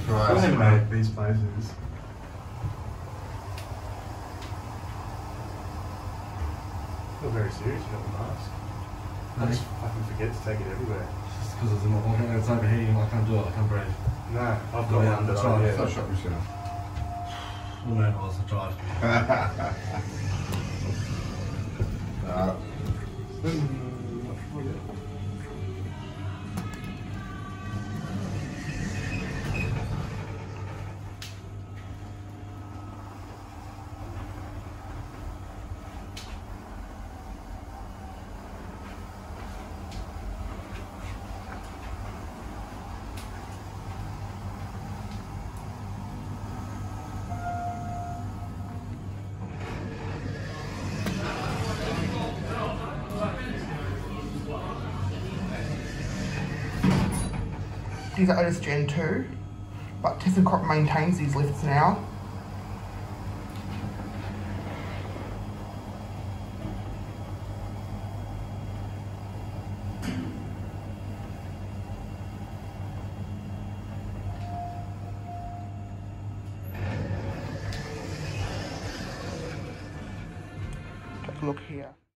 I estimate these places. You're very serious about the mask. I just fucking forget to take it everywhere. Just because it's overheating, I can't do it, I can't breathe. No, I've got one, but I yeah. Shop yourself. Well, man, I was tried. These are Otis Gen2, but Precinct maintains these lifts now. Take a look here.